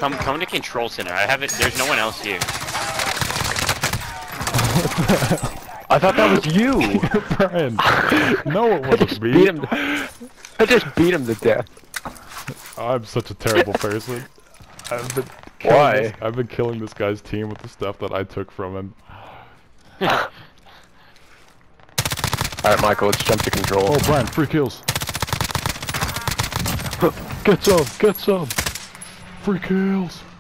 Come to control center. I have it. There's no one else here. I thought that was you! Brian. No, it wasn't me. Beat him. I just beat him to death. I'm such a terrible person. Why? I've been killing this guy's team with the stuff that I took from him. Alright, Michael, let's jump to control. Oh, Brian, 3 kills. Get some! 3 kills!